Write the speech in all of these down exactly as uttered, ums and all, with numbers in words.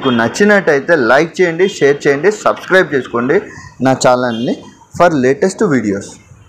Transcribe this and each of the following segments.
మీకు నచ్చినట్టయితే లైక్ చేయండి, షేర్ చేయండి, సబ్స్క్రైబ్ చేసుకోండి నా ఛానల్ని for latest videos.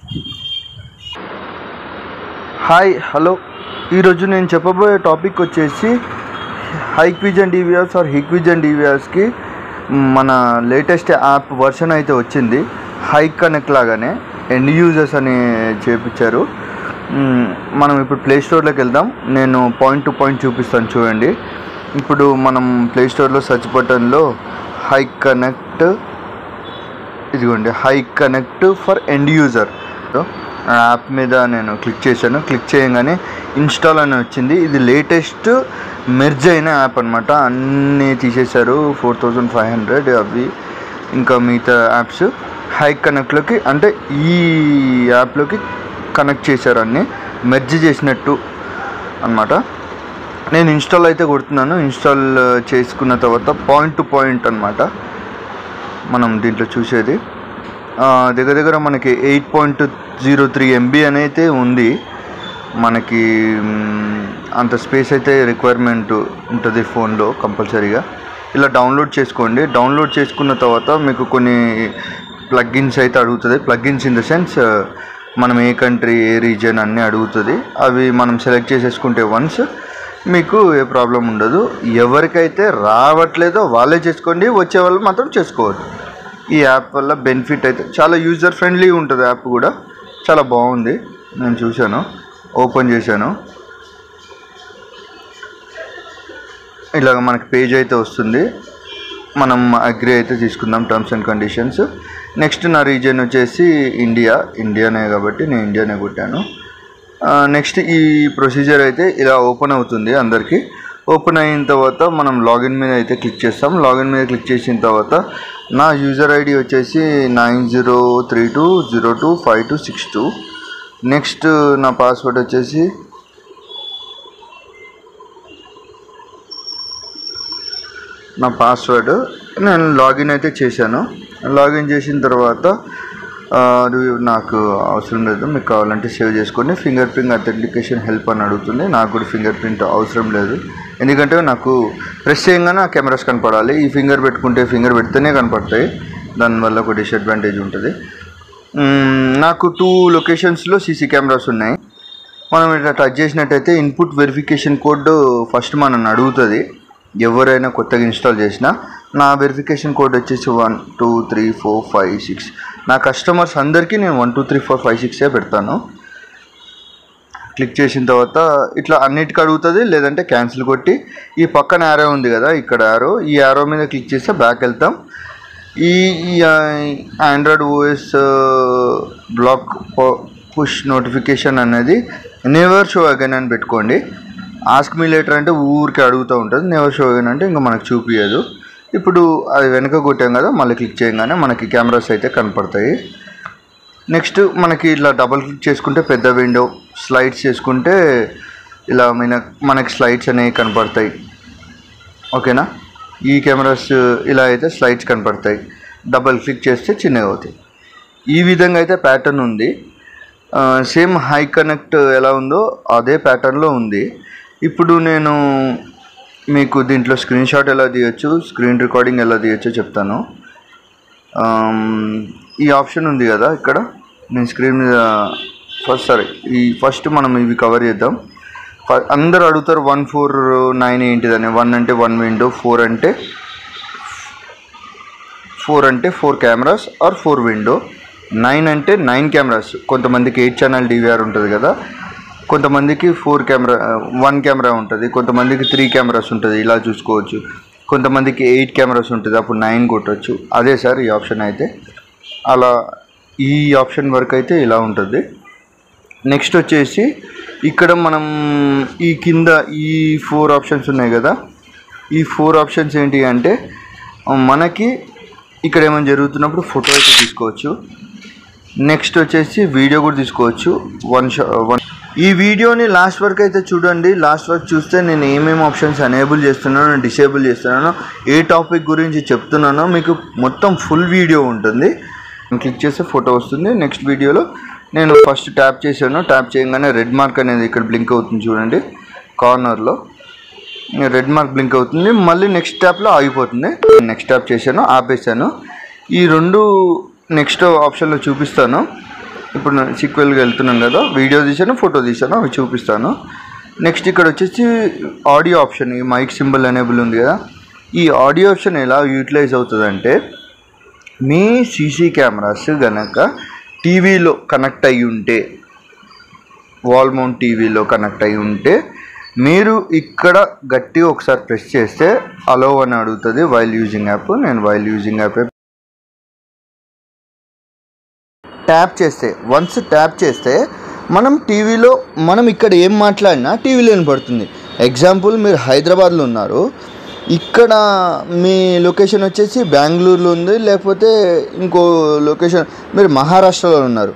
Hi hello, ఈరోజు నేను చెప్పబోయే టాపిక్ వచ్చేసి హైక్విజన్ డివిఆర్స్ ఆర్ హిక్విజన్ డివిఆర్స్కి మన లేటెస్ట్ యాప్ వర్షన్ అయితే వచ్చింది. హైక్ కనెక్ట్ లాగానే ఎండ్ యూజర్స్ అని చేపించారు. మనం ఇప్పుడు ప్లే స్టోర్లోకి వెళ్దాం. నేను పాయింట్ టు పాయింట్ చూపిస్తాను చూడండి. ఇప్పుడు మనం ప్లే స్టోర్లో సెర్చ్ బటన్లో హైక్ కనెక్ట్, ఇదిగోండి Hik connect for end user app మీద నేను క్లిక్ చేశాను. క్లిక్ చేయగానే ఇన్స్టాల్ అని వచ్చింది. ఇది లేటెస్ట్ మెర్జ్ అయిన యాప్ అనమాట. అన్నీ తీసేశారు, ఫోర్ థౌజండ్ ఫైవ్ హండ్రెడ్ అవి ఇంకా మిగతా యాప్స్ హైక్ కనెక్ట్లోకి అంటే ఈ యాప్లోకి కనెక్ట్ చేశారు, అన్నీ మెర్జ్ చేసినట్టు అనమాట. నేను ఇన్స్టాల్ అయితే కొడుతున్నాను. ఇన్స్టాల్ చేసుకున్న తర్వాత పాయింట్ టు పాయింట్ అనమాట మనం దీంట్లో చూసేది. దగ్గర దగ్గర మనకి eight point zero three MB అనేది ఉంది. మనకి అంత స్పేస్ అయితే రిక్వైర్మెంట్ ఉంటుంది ఫోన్లో కంపల్సరీగా. ఇలా డౌన్లోడ్ చేసుకోండి. డౌన్లోడ్ చేసుకున్న తర్వాత మీకు కొన్ని ప్లగ్గిన్స్ అయితే అడుగుతుంది. ప్లగ్గిన్స్ ఇన్ ద సెన్స్ మనం ఏ కంట్రీ ఏ రీజియన్ అన్నీ అడుగుతుంది. అవి మనం సెలెక్ట్ చేసేసుకుంటే వన్స్ మీకు ఏ ప్రాబ్లం ఉండదు. ఎవరికైతే రావట్లేదో వాళ్ళే చేసుకోండి, వచ్చే వాళ్ళు మాత్రం చేసుకోవద్దు. ఈ యాప్ వల్ల బెనిఫిట్ అయితే చాలా యూజర్ ఫ్రెండ్లీ ఉంటుంది. యాప్ కూడా చాలా బాగుంది. నేను చూశాను, ఓపెన్ చేశాను. ఇలాగ మనకి పేజ్ అయితే వస్తుంది. మనం అగ్రీ అయితే తీసుకుందాం టర్మ్స్ అండ్ కండిషన్స్. నెక్స్ట్ నా రీజియన్ వచ్చేసి ఇండియా. ఇండియానే కాబట్టి నేను ఇండియానే కొట్టాను. నెక్స్ట్ ఈ ప్రొసీజర్ అయితే ఇలా ఓపెన్ అవుతుంది అందరికీ. ఓపెన్ అయిన తర్వాత మనం లాగిన్ మీద అయితే క్లిక్ చేస్తాం. లాగిన్ మీద క్లిక్ చేసిన తర్వాత నా యూజర్ ఐడి వచ్చేసి nine zero three two zero two five two six two. Next నా పాస్వర్డ్ వచ్చేసి నా పాస్వర్డ్ నేను లాగిన్ అయితే చేశాను. లాగిన్ చేసిన తర్వాత అది నాకు అవసరం లేదు, మీకు కావాలంటే సేవ్ చేసుకోండి. ఫింగర్ ప్రింట్ అథెంటికేషన్ హెల్ప్ అని అడుగుతుంది. నాకు కూడా ఫింగర్ ప్రింట్ అవసరం లేదు, ఎందుకంటే నాకు ప్రెస్ చేయగానే ఆ కెమెరాస్ కనపడాలి. ఈ ఫింగర్ పెట్టుకుంటే ఫింగర్ పెడితేనే కనపడతాయి, దానివల్ల ఒక డిసడ్వాంటేజ్ ఉంటుంది. నాకు టూ లొకేషన్స్లో సీసీ కెమెరాస్ ఉన్నాయి. మనం ఇట్లా టచ్ చేసినట్టయితే ఇన్పుట్ వెరిఫికేషన్ కోడ్ ఫస్ట్ మనల్ని అడుగుతుంది. ఎవరైనా కొత్తగా ఇన్స్టాల్ చేసినా నా వెరిఫికేషన్ కోడ్ వచ్చేసి one two three four five six. నా కస్టమర్స్ అందరికీ నేను one two three four five సిక్సే పెడతాను. క్లిక్ చేసిన తర్వాత ఇట్లా అన్నిటికీ అడుగుతుంది, లేదంటే క్యాన్సిల్ కొట్టి ఈ పక్కన యారో ఉంది కదా, ఇక్కడ యారో, ఈ యారో మీద క్లిక్ చేస్తే బ్యాక్ వెళ్తాం. ఈ Android OS block push notification అనేది నెవర్ షో అగైన్ అని పెట్టుకోండి. ఆస్క్ మీ లేటర్ అంటే ఊరికే అడుగుతూ ఉంటుంది. నెవర్ షో అగైన్ అంటే ఇంకా మనకు చూపించదు. ఇప్పుడు అది వెనక కొట్టాం కదా, మళ్ళీ క్లిక్ చేయగానే మనకి కెమెరాస్ అయితే కనపడతాయి. నెక్స్ట్ మనకి ఇలా డబల్ క్లిక్ చేసుకుంటే పెద్ద విండో, స్లైడ్స్ చేసుకుంటే ఇలా మన మనకి స్లైడ్స్ అనేవి కనపడతాయి. ఓకేనా, ఈ కెమెరాస్ ఇలా అయితే స్లైడ్స్ కనపడతాయి. డబల్ క్లిక్ చేస్తే చిన్నగా అవుతాయి. ఈ విధంగా అయితే ప్యాటర్న్ ఉంది. సేమ్ హై కనెక్ట్ ఎలా ఉందో అదే ప్యాటర్న్లో ఉంది. ఇప్పుడు నేను మీకు దీంట్లో స్క్రీన్ షాట్ ఎలా తీయచ్చు, స్క్రీన్ రికార్డింగ్ ఎలా తీయచ్చో చెప్తాను. ఈ ఆప్షన్ ఉంది కదా ఇక్కడ, నేను స్క్రీన్ మీద ఫస్ట్ సరే ఈ ఫస్ట్ మనం ఇవి కవర్ చేద్దాం. అందరూ అడుగుతారు వన్ ఫోర్ నైన్ ఏంటిదని. వన్ అంటే వన్ విండో, ఫోర్ అంటే ఫోర్ అంటే four cameras or four window, nine అంటే నైన్ కెమెరాస్. కొంతమందికి ఎయిట్ ఛానల్ డివిఆర్ ఉంటుంది కదా, కొంతమందికి ఫోర్ కెమెరా వన్ కెమెరా ఉంటుంది, కొంతమందికి త్రీ కెమెరాస్ ఉంటుంది, ఇలా చూసుకోవచ్చు. కొంతమందికి ఎయిట్ కెమెరాస్ ఉంటుంది, అప్పుడు నైన్ కొట్టవచ్చు. అదే సార్ ఈ ఆప్షన్ అయితే. అలా ఈ ఆప్షన్ వరకు అయితే ఇలా ఉంటుంది. నెక్స్ట్ వచ్చేసి ఇక్కడ మనం ఈ కింద ఈ ఫోర్ ఆప్షన్స్ ఉన్నాయి కదా, ఈ ఫోర్ ఆప్షన్స్ ఏంటి అంటే మనకి ఇక్కడ ఏమైనా జరుగుతున్నప్పుడు ఫోటో అయితే తీసుకోవచ్చు. నెక్స్ట్ వచ్చేసి వీడియో కూడా తీసుకోవచ్చు. వన్ షా వన్ ఈ వీడియోని లాస్ట్ వరకు అయితే చూడండి. లాస్ట్ వరకు చూస్తే నేను ఏమేమి ఆప్షన్స్ ఎనేబుల్ చేస్తున్నానో, డిసేబుల్ చేస్తున్నానో, ఏ టాపిక్ గురించి చెప్తున్నానో మీకు మొత్తం ఫుల్ వీడియో ఉంటుంది. క్లిక్ చేస్తే ఫోటో వస్తుంది. నెక్స్ట్ వీడియోలో నేను ఫస్ట్ ట్యాప్ చేశాను. ట్యాప్ చేయగానే రెడ్ మార్క్ అనేది ఇక్కడ బ్లింక్ అవుతుంది చూడండి కార్నర్లో. రెడ్ మార్క్ బ్లింక్ అవుతుంది, మళ్ళీ నెక్స్ట్ ట్యాప్లో ఆగిపోతుంది. నెక్స్ట్ ట్యాప్ చేశాను, ఆపేసాను. ఈ రెండు నెక్స్ట్ ఆప్షన్లో చూపిస్తాను. ఇప్పుడు నేను సీక్వెల్గా వెళ్తున్నాను కదా, వీడియో తీసాను, ఫోటో తీసాను, అవి చూపిస్తాను. నెక్స్ట్ ఇక్కడ వచ్చేసి ఆడియో ఆప్షన్, ఈ మైక్ సింబల్ ఎనేబుల్ ఉంది కదా, ఈ ఆడియో ఆప్షన్ ఎలా యూటిలైజ్ అవుతుందంటే, మీ సీసీ కెమెరాస్ కనుక టీవీలో కనెక్ట్ అయ్యి ఉంటే, వాల్ మౌంట్ టీవీలో కనెక్ట్ అయ్యి ఉంటే, మీరు ఇక్కడ గట్టిగా ఒకసారి ప్రెస్ చేస్తే అలో అని అడుగుతుంది వైల్ యూజింగ్ యాప్. నేను వైల్ యూజింగ్ యాప్ ట్యాప్ చేస్తే, వన్స్ ట్యాప్ చేస్తే మనం టీవీలో మనం ఇక్కడ ఏం మాట్లాడినా టీవీలో వినపడుతుంది. ఎగ్జాంపుల్, మీరు హైదరాబాద్లో ఉన్నారు, ఇక్కడ మీ లొకేషన్ వచ్చేసి బెంగళూరులో ఉంది, లేకపోతే ఇంకో లొకేషన్ మీరు మహారాష్ట్రలో ఉన్నారు.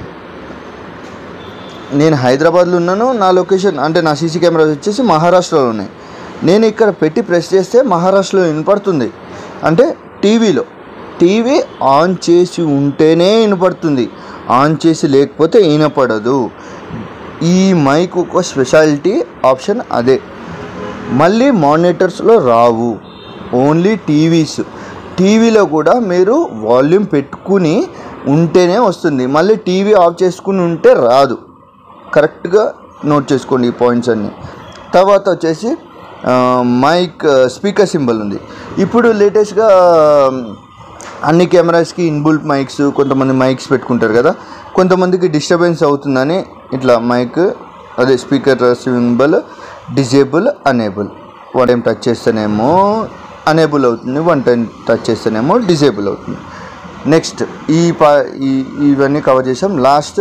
నేను హైదరాబాద్లో ఉన్నాను, నా లొకేషన్ అంటే నా సీసీ కెమెరాస్ వచ్చేసి మహారాష్ట్రలో ఉన్నాయి. నేను ఇక్కడ పెట్టి ప్రెస్ చేస్తే మహారాష్ట్రలో వినపడుతుంది. అంటే టీవీలో టీవీ ఆన్ చేసి ఉంటేనే వినపడుతుంది, ఆన్ చేసి లేకపోతే వినపడదు. ఈ మైక్ ఒక స్పెషాలిటీ ఆప్షన్ అదే. మళ్ళీ మానిటర్స్లో రావు, ఓన్లీ టీవీస్. టీవీలో కూడా మీరు వాల్యూమ్ పెట్టుకుని ఉంటేనే వస్తుంది, మళ్ళీ టీవీ ఆఫ్ చేసుకుని ఉంటే రాదు. కరెక్ట్గా నోట్ చేసుకోండి ఈ పాయింట్స్ అన్నీ. తర్వాత వచ్చేసి మైక్ స్పీకర్ సింబల్ ఉంది. ఇప్పుడు లేటెస్ట్గా అన్ని కెమెరాస్కి ఇన్బుల్ట్ మైక్స్, కొంతమంది మైక్స్ పెట్టుకుంటారు కదా, కొంతమందికి డిస్టర్బెన్స్ అవుతుందని ఇట్లా మైక్ అదే speaker symbol disable enable. One time touch చేస్తేనేమో అనేబుల్ అవుతుంది, వన్ టైం టచ్ చేస్తేనేమో డిజేబుల్ అవుతుంది. నెక్స్ట్ ఈ పా ఈ ఇవన్నీ కవర్ చేసాం. లాస్ట్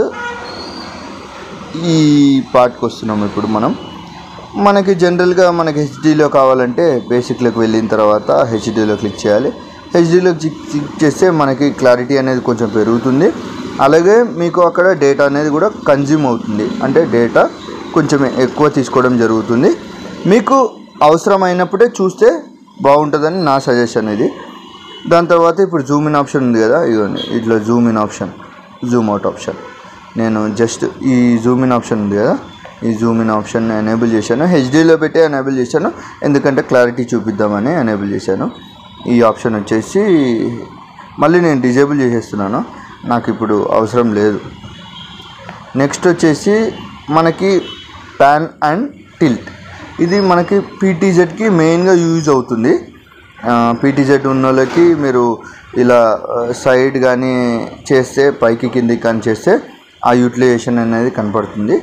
ఈ పార్ట్కి వస్తున్నాం ఇప్పుడు మనం. మనకి జనరల్గా మనకి హెచ్డీలో కావాలంటే బేసిక్లోకి వెళ్ళిన తర్వాత హెచ్డీలో క్లిక్ చేయాలి. హెచ్డీలో క్లిక్ చేస్తే మనకి క్లారిటీ అనేది కొంచెం పెరుగుతుంది, అలాగే మీకు అక్కడ డేటా అనేది కూడా కన్జ్యూమ్ అవుతుంది, అంటే డేటా కొంచెం ఎక్కువ తీసుకోవడం జరుగుతుంది. మీకు అవసరమైనప్పుడే చూస్తే బాగుంటుందని నా సజెషన్ ఇది. దాని తర్వాత ఇప్పుడు జూమ్ ఇన్ ఆప్షన్ ఉంది కదా, ఇదిగోండి ఇట్లా zoom in option, zoom out option. నేను జస్ట్ ఈ జూమ్ ఇన్ ఆప్షన్ ఉంది కదా, ఈ జూమ్ ఇన్ ఆప్షన్ ఎనేబుల్ చేశాను. హెచ్డీలో పెట్టి ఎనేబుల్ చేశాను, ఎందుకంటే క్లారిటీ చూపిద్దామని ఎనేబుల్ చేశాను. ఈ ఆప్షన్ వచ్చేసి మళ్ళీ నేను డిజేబుల్ చేసేస్తున్నాను, నాకు ఇప్పుడు అవసరం లేదు. నెక్స్ట్ వచ్చేసి మనకి ప్యాన్ అండ్ టిల్ట్. ఇది మనకి పీటీజెడ్కి మెయిన్గా యూజ్ అవుతుంది. పీటీజెడ్ ఉన్న వాళ్ళకి మీరు ఇలా సైడ్ కానీ చేస్తే, పైకి కిందికి కానీ చేస్తే ఆ యూటిలైజేషన్ అనేది కనపడుతుంది.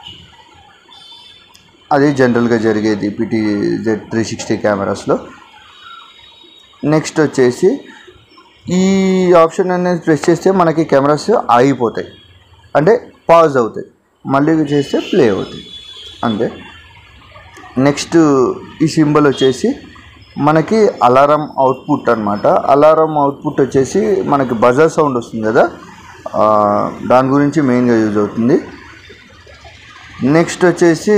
అది జనరల్గా జరిగేది పీటీజెడ్ త్రీ సిక్స్టీ కెమెరాస్లో. నెక్స్ట్ వచ్చేసి ఈ ఆప్షన్ అనేది ప్రెస్ చేస్తే మనకి కెమెరాస్ ఆగిపోతాయి, అంటే పాజ్ అవుతాయి, మళ్ళీ చేస్తే ప్లే అవుతాయి అంతే. నెక్స్ట్ ఈ సింబల్ వచ్చేసి మనకి అలారం అవుట్పుట్ అనమాట. అలారం అవుట్పుట్ వచ్చేసి మనకి బజర్ సౌండ్ వస్తుంది కదా, దాని గురించి మెయిన్గా యూజ్ అవుతుంది. నెక్స్ట్ వచ్చేసి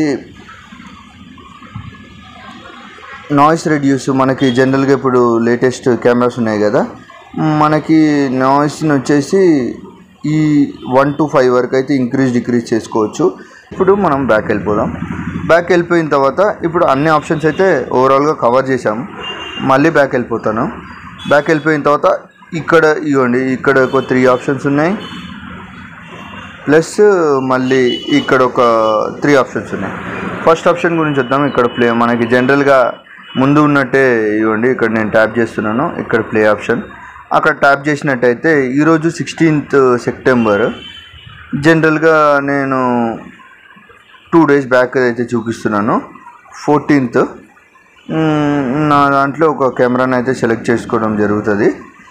నాయిస్ రెడ్యూస్. మనకి జనరల్గా ఇప్పుడు లేటెస్ట్ కెమెరాస్ ఉన్నాయి కదా, మనకి నాయిస్ని వచ్చేసి ఈ వన్ టు ఫైవ్ వరకు అయితే ఇంక్రీజ్ డిక్రీజ్ చేసుకోవచ్చు. ఇప్పుడు మనం బ్యాక్ వెళ్ళిపోదాం. బ్యాక్ వెళ్ళిపోయిన తర్వాత ఇప్పుడు అన్ని ఆప్షన్స్ అయితే ఓవరాల్గా కవర్ చేసాము. మళ్ళీ బ్యాక్ వెళ్ళిపోతాను. బ్యాక్ వెళ్ళిపోయిన తర్వాత ఇక్కడ ఇవ్వండి, ఇక్కడ ఒక త్రీ ఆప్షన్స్ ఉన్నాయి, ప్లస్ మళ్ళీ ఇక్కడ ఒక త్రీ ఆప్షన్స్ ఉన్నాయి. ఫస్ట్ ఆప్షన్ గురించి వద్దాం. ఇక్కడ ప్లే మనకి జనరల్గా ముందు ఉన్నట్టే ఇవ్వండి, ఇక్కడ నేను ట్యాప్ చేస్తున్నాను, ఇక్కడ ప్లే ఆప్షన్. అక్కడ ట్యాప్ చేసినట్టయితే ఈరోజు సిక్స్టీన్త్ సెప్టెంబర్, జనరల్గా నేను టూ డేస్ బ్యాక్ అయితే చూపిస్తున్నాను. ఫోర్టీన్త్ నా దాంట్లో ఒక కెమెరాని అయితే సెలెక్ట్ చేసుకోవడం జరుగుతుంది.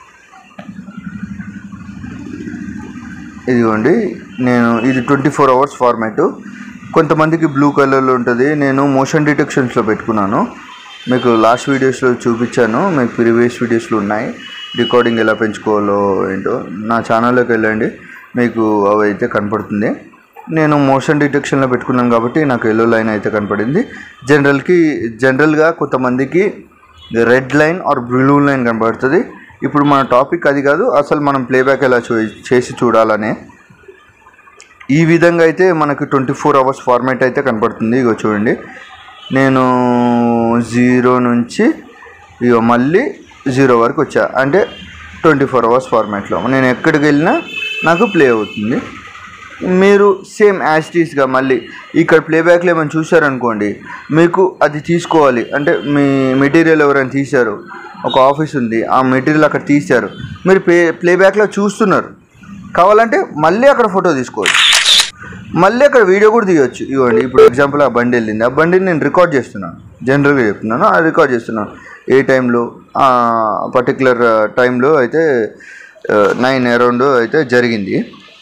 ఇదిగోండి, నేను ఇది ట్వంటీ ఫోర్ అవర్స్ ఫార్మాట్. కొంతమందికి బ్లూ కలర్లో ఉంటుంది, నేను మోషన్ డిటెక్షన్స్లో పెట్టుకున్నాను. మీకు లాస్ట్ వీడియోస్లో చూపించాను, మీకు ప్రీవియస్ వీడియోస్లో ఉన్నాయి రికార్డింగ్ ఎలా పెంచుకోవాలో ఏంటో. నా ఛానల్లోకి వెళ్ళండి, మీకు అవి అయితే కనపడుతుంది. నేను మోషన్ డిటెక్షన్లో పెట్టుకున్నాను కాబట్టి నాకు ఎల్లో లైన్ అయితే కనపడింది. జనరల్కి జనరల్గా కొంతమందికి red line or blue line కనపడుతుంది. ఇప్పుడు మన టాపిక్ అది కాదు, అసలు మనం ప్లేబ్యాక్ ఎలా చూ చేసి చూడాలనే. ఈ విధంగా అయితే మనకు ట్వంటీ ఫోర్ అవర్స్ ఫార్మాట్ అయితే కనపడుతుంది. ఇగో చూడండి, నేను జీరో నుంచి ఇగో మళ్ళీ జీరో వరకు వచ్చా, అంటే ట్వంటీ ఫోర్ అవర్స్ ఫార్మాట్లో నేను ఎక్కడికి వెళ్ళినా నాకు ప్లే అవుతుంది. మీరు సేమ్ యాస్టీస్గా మళ్ళీ ఇక్కడ ప్లేబ్యాక్లో ఏమైనా చూశారనుకోండి, మీకు అది తీసుకోవాలి అంటే మీ మెటీరియల్ ఎవరైనా తీశారు, ఒక ఆఫీస్ ఉంది, ఆ మెటీరియల్ అక్కడ తీశారు, మీరు ప్లే ప్లేబ్యాక్లో చూస్తున్నారు, కావాలంటే మళ్ళీ అక్కడ ఫోటో తీసుకోవచ్చు, మళ్ళీ అక్కడ వీడియో కూడా తీయవచ్చు. ఇవ్వండి ఇప్పుడు ఎగ్జాంపుల్ ఆ బండి వెళ్ళింది, ఆ బండిని నేను రికార్డ్ చేస్తున్నాను, జనరల్గా చెప్తున్నాను, అది రికార్డ్ చేస్తున్నాను ఏ టైంలో పర్టికులర్ టైంలో అయితే నైన్ అరౌండ్ అయితే జరిగింది.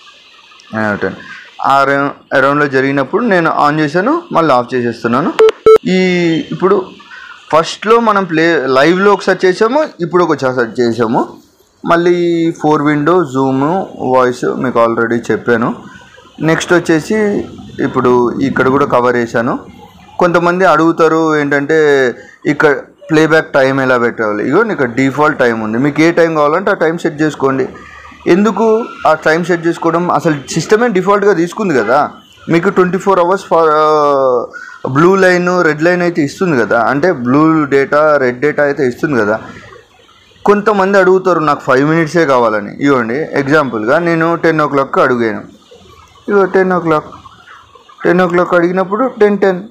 ఆ అరౌండ్లో జరిగినప్పుడు నేను ఆన్ చేశాను, మళ్ళీ ఆఫ్ చేసేస్తున్నాను. ఈ ఇప్పుడు ఫస్ట్లో మనం ప్లే లైవ్లో ఒకసారి చేసాము, ఇప్పుడు ఒకసారి చేసాము. మళ్ళీ ఫోర్ విండో జూము వాయిస్ మీకు ఆల్రెడీ చెప్పాను. నెక్స్ట్ వచ్చేసి ఇప్పుడు ఇక్కడ కూడా కవర్ చేశాను. కొంతమంది అడుగుతారు ఏంటంటే ఇక్కడ ప్లేబ్యాక్ టైం ఎలా పెట్టాలి. ఇగో ఇక్కడ డిఫాల్ట్ టైం ఉంది, మీకు ఏ టైం కావాలంటే ఆ టైం సెట్ చేసుకోండి. ఎందుకు ఆ టైం సెట్ చేసుకోవడం, అసలు సిస్టమే డిఫాల్ట్గా తీసుకుంది కదా, మీకు twenty four hours for blue line red line అయితే ఇస్తుంది కదా, అంటే బ్లూ డేటా రెడ్ డేటా అయితే ఇస్తుంది కదా. కొంతమంది అడుగుతారు నాకు ఫైవ్ మినిట్సే కావాలని. ఇవ్వండి ఎగ్జాంపుల్గా నేను టెన్ ఓ క్లాక్ అడిగాను, ఇగో ten o'clock ten o'clock అడిగినప్పుడు టెన్ టెన్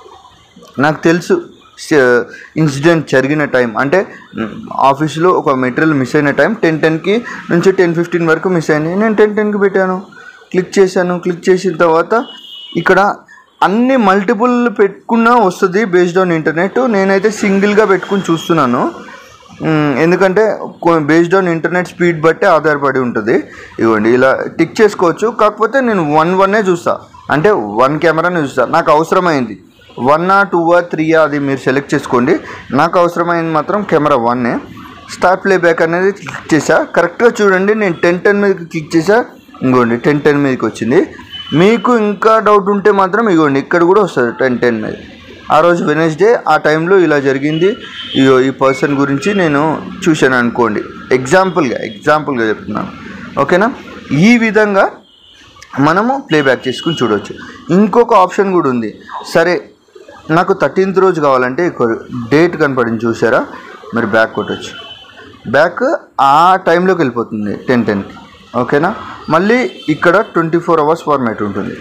నాకు తెలుసు ఇన్సిడెంట్ జరిగిన టైం, అంటే ఆఫీస్లో ఒక మెటీరియల్ మిస్ అయిన టైం టెన్ టెన్కి నుంచి టెన్ ఫిఫ్టీన్ వరకు మిస్ అయింది. నేను టెన్ టెన్కి పెట్టాను, క్లిక్ చేశాను. క్లిక్ చేసిన తర్వాత ఇక్కడ అన్ని మల్టిపుల్ పెట్టుకున్నా వస్తుంది బేస్డ్ ఆన్ ఇంటర్నెట్. నేనైతే సింగిల్గా పెట్టుకుని చూస్తున్నాను, ఎందుకంటే బేస్డ్ ఆన్ ఇంటర్నెట్ స్పీడ్ బట్టే ఆధారపడి ఉంటుంది. ఇవ్వండి ఇలా టిక్ చేసుకోవచ్చు, కాకపోతే నేను వన్ వన్నే చూస్తా, అంటే వన్ కెమెరానే చూస్తా. నాకు అవసరమైంది వన్నా టూవా త్రీయా అది మీరు సెలెక్ట్ చేసుకోండి. నాకు అవసరమైంది మాత్రం కెమెరా వన్నే. స్టార్ట్ ప్లేబ్యాక్ అనేది క్లిక్ చేసా, కరెక్ట్గా చూడండి నేను టెన్ టెన్ మీదకి క్లిక్ చేసా, ఇంకోండి టెన్ టెన్ మీదకి వచ్చింది. మీకు ఇంకా డౌట్ ఉంటే మాత్రం ఇగోండి ఇక్కడ కూడా వస్తుంది టెన్ టెన్ మీద. ఆ రోజు వెనస్డే ఆ టైంలో ఇలా జరిగింది, ఇగో ఈ పర్సన్ గురించి నేను చూశాను అనుకోండి, ఎగ్జాంపుల్గా ఎగ్జాంపుల్గా చెప్తున్నాను, ఓకేనా. ఈ విధంగా మనము ప్లేబ్యాక్ చేసుకుని చూడవచ్చు. ఇంకొక ఆప్షన్ కూడా ఉంది. సరే నాకు థర్టీన్త్ రోజు కావాలంటే డేట్ కనపడింది చూసారా, మీరు బ్యాక్ కొట్టచ్చు, బ్యాక్ ఆ టైంలోకి వెళ్ళిపోతుంది టెన్ టెన్కి, ఓకేనా. మళ్ళీ ఇక్కడ ట్వంటీ ఫోర్ అవర్స్ ఫార్మాట్ ఉంటుంది,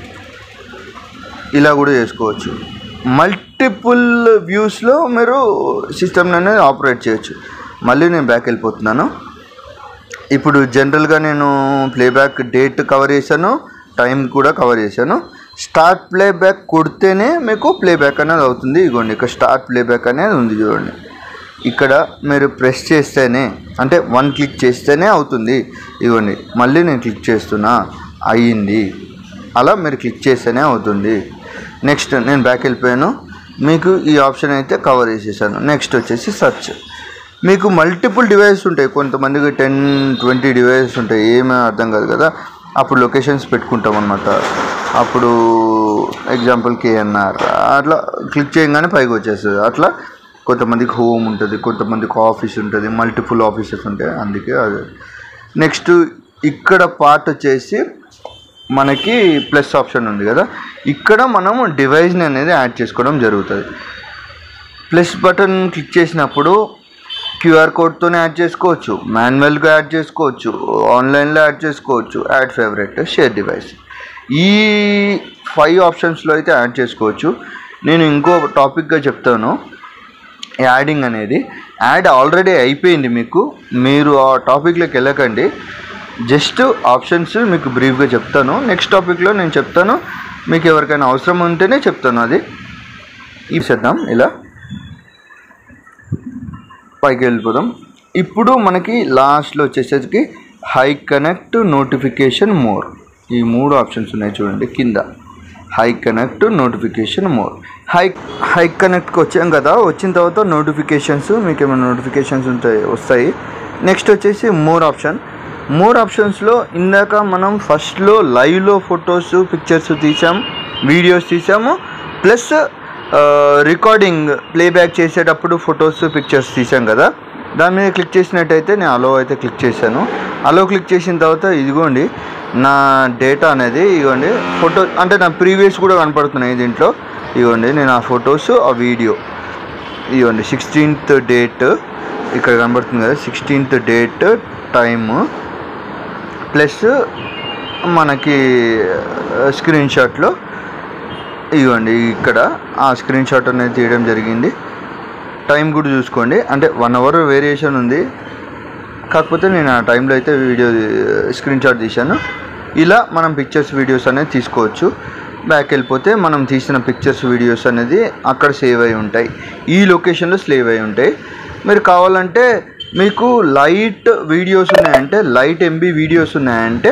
ఇలా కూడా చేసుకోవచ్చు. మల్టిపుల్ వ్యూస్లో మీరు సిస్టమ్ అనేది ఆపరేట్ చేయొచ్చు. మళ్ళీ నేను బ్యాక్ వెళ్ళిపోతున్నాను. ఇప్పుడు జనరల్గా నేను ప్లేబ్యాక్ డేట్ కవర్ చేశాను, టైం కూడా కవర్ చేశాను. స్టార్ట్ ప్లేబ్యాక్ కొడితేనే మీకు ప్లేబ్యాక్ అనేది అవుతుంది. ఇదిగోండి ఇక్కడ స్టార్ట్ ప్లేబ్యాక్ అనేది ఉంది చూడండి, ఇక్కడ మీరు ప్రెస్ చేస్తేనే అంటే వన్ క్లిక్ చేస్తేనే అవుతుంది. ఇదిగోండి మళ్ళీ నేను క్లిక్ చేస్తున్నా, అయ్యింది. అలా మీరు క్లిక్ చేస్తేనే అవుతుంది. నెక్స్ట్ నేను బ్యాక్ వెళ్ళిపోయాను, మీకు ఈ ఆప్షన్ అయితే కవర్ చేసేసాను. నెక్స్ట్ వచ్చేసి సర్చ్. మీకు మల్టిపుల్ డివైసెస్ ఉంటాయి, కొంతమందికి టెన్ ట్వంటీ డివైసెస్ ఉంటాయి, ఏమీ అర్థం కాదు కదా. అప్పుడు లొకేషన్స్ పెట్టుకుంటాం అన్నమాట. అప్పుడు ఎగ్జాంపుల్ కేఎన్ఆర్ అట్లా క్లిక్ చేయగానే పైకి వచ్చేస్తుంది. అట్లా కొంతమందికి హోమ్ ఉంటుంది, కొంతమందికి ఆఫీస్ ఉంటుంది, మల్టిపుల్ ఆఫీసెస్ ఉంటాయి, అందుకే అది. నెక్స్ట్ ఇక్కడ పార్ట్ వచ్చేసి మనకి ప్లస్ ఆప్షన్ ఉంది కదా, ఇక్కడ మనం డివైస్ని అనేది యాడ్ చేసుకోవడం జరుగుతుంది. ప్లస్ బటన్ క్లిక్ చేసినప్పుడు క్యూఆర్ కోడ్తోనే యాడ్ చేసుకోవచ్చు, మాన్యువల్గా యాడ్ చేసుకోవచ్చు, ఆన్లైన్లో యాడ్ చేసుకోవచ్చు, యాడ్ ఫేవరెట్, షేర్ డివైస్, ఈ ఫైవ్ ఆప్షన్స్లో అయితే యాడ్ చేసుకోవచ్చు. నేను ఇంకో టాపిక్గా చెప్తాను, యాడింగ్ అనేది. యాడ్ ఆల్రెడీ అయిపోయింది మీకు, మీరు ఆ టాపిక్లోకి వెళ్ళకండి, జస్ట్ ఆప్షన్స్ మీకు బ్రీఫ్గా చెప్తాను. నెక్స్ట్ టాపిక్లో నేను చెప్తాను, మీకు ఎవరికైనా అవసరం ఉంటేనే చెప్తాను. అది ఇచ్చేద్దాం, ఇలా పైకి వెళ్ళిపోదాం. ఇప్పుడు మనకి లాస్ట్లో వచ్చేసరికి హై కనెక్ట్, నోటిఫికేషన్, మోర్, ఈ మూడు ఆప్షన్స్ ఉన్నాయి చూడండి కింద. Hik connect, notification, more. Hik Hik కనెక్ట్కి వచ్చాం కదా, వచ్చిన తర్వాత నోటిఫికేషన్స్, మీకు ఏమైనా నోటిఫికేషన్స్ ఉంటాయి వస్తాయి. నెక్స్ట్ వచ్చేసి మోర్ ఆప్షన్. మోర్ ఆప్షన్స్లో ఇందాక మనం ఫస్ట్లో లైవ్లో ఫొటోస్ పిక్చర్స్ తీసాం, వీడియోస్ తీసాము, ప్లస్ రికార్డింగ్ ప్లేబ్యాక్ చేసేటప్పుడు ఫొటోస్ పిక్చర్స్ తీసాం కదా, దాని మీద క్లిక్ చేసినట్టయితే నేను అలో అయితే క్లిక్ చేశాను. అలో క్లిక్ చేసిన తర్వాత ఇదిగోండి నా డేటా అనేది, ఇదిగోండి ఫోటో అంటే నా ప్రీవియస్ కూడా కనపడుతున్నాయి దీంట్లో. ఇవ్వండి నేను ఆ ఫొటోస్ ఆ వీడియో ఇవ్వండి సిక్స్టీన్త్ డేట్ ఇక్కడ కనబడుతుంది కదా, సిక్స్టీన్త్ డేట్ టైము ప్లస్ మనకి స్క్రీన్ షాట్లో ఇవ్వండి ఇక్కడ ఆ స్క్రీన్ షాట్ అనేది తీయడం జరిగింది. టైం కూడా చూసుకోండి, అంటే వన్ అవర్ వేరియేషన్ ఉంది, కాకపోతే నేను ఆ టైంలో అయితే వీడియో స్క్రీన్ షాట్ తీశాను. ఇలా మనం పిక్చర్స్ వీడియోస్ అనేది తీసుకోవచ్చు. బ్యాక్ వెళ్ళిపోతే మనం తీసిన పిక్చర్స్ వీడియోస్ అనేది అక్కడ సేవ్ అయి ఉంటాయి, ఈ లొకేషన్లో సేవ్ అయి ఉంటాయి. మీరు కావాలంటే మీకు లైట్ వీడియోస్ ఉన్నాయంటే లైట్ ఎంబీ వీడియోస్ ఉన్నాయంటే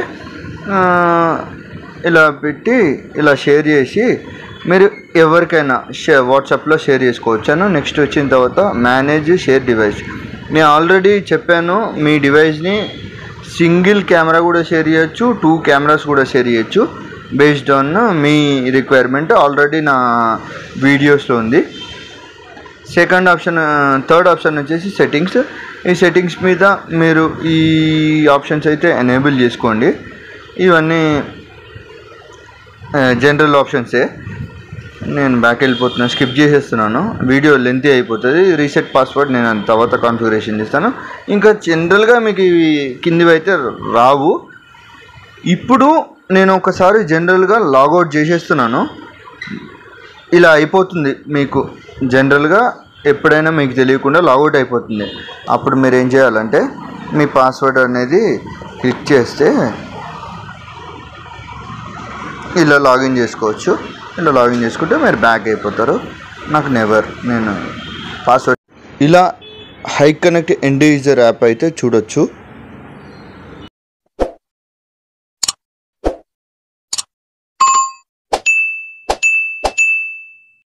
ఇలా పెట్టి ఇలా షేర్ చేసి మీరు ఎవరికైనా షే వాట్సాప్లో షేర్ చేసుకోవచ్చాను. నెక్స్ట్ వచ్చిన తర్వాత మేనేజ్ షేర్ డివైస్. నేను ఆల్రెడీ చెప్పాను, మీ డివైస్ని సింగిల్ కెమెరా కూడా షేర్ చేయొచ్చు, టూ కెమెరాస్ కూడా షేర్ చేయొచ్చు బేస్డ్ ఆన్ మీ రిక్వైర్మెంట్. ఆల్రెడీ నా వీడియోస్లో ఉంది. సెకండ్ ఆప్షన్ థర్డ్ ఆప్షన్ వచ్చేసి సెట్టింగ్స్. ఈ సెట్టింగ్స్ మీద మీరు ఈ ఆప్షన్స్ అయితే ఎనేబుల్ చేసుకోండి. ఇవన్నీ జనరల్ ఆప్షన్సే. నేను బ్యాక్ వెళ్ళిపోతున్నాను, స్కిప్ చేసేస్తున్నాను, వీడియో లెంతీ అయిపోతుంది. రీసెట్ పాస్వర్డ్ నేను తర్వాత కాన్ఫిగరేషన్ చేస్తాను. ఇంకా జనరల్గా మీకు ఇవి కిందివి అయితే రావు. ఇప్పుడు నేను ఒకసారి జనరల్గా లాగౌట్ చేసేస్తున్నాను. ఇలా అయిపోతుంది మీకు జనరల్గా, ఎప్పుడైనా మీకు తెలియకుండా లాగౌట్ అయిపోతుంది. అప్పుడు మీరు ఏం చేయాలంటే మీ పాస్వర్డ్ అనేది క్లిక్ చేస్తే ఇలా లాగిన్ చేసుకోవచ్చు. ఇలా లాగిన్ చేసుకుంటే మీరు బ్యాక్ అయిపోతారు. నాకు నెవర్ నేను పాస్వర్డ్ ఇలా hik connect end user app అయితే చూడొచ్చు.